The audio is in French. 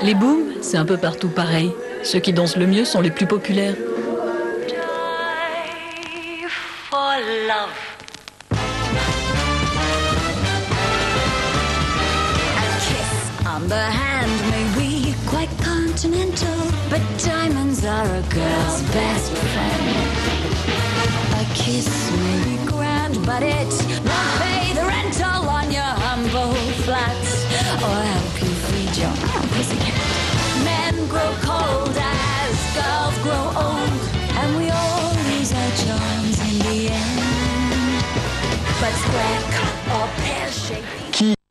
Les booms, c'est un peu partout pareil. Ceux qui dansent le mieux sont les plus populaires. Die for love. A kiss on the hand may be quite continental, but diamonds are a girl's best friend. A kiss may be grand, but it won't pay the rental on your humble flat or help you feed your pussycat. Men grow cold as girls grow old, and we all lose our charms in the end. But square cut or pear-shaped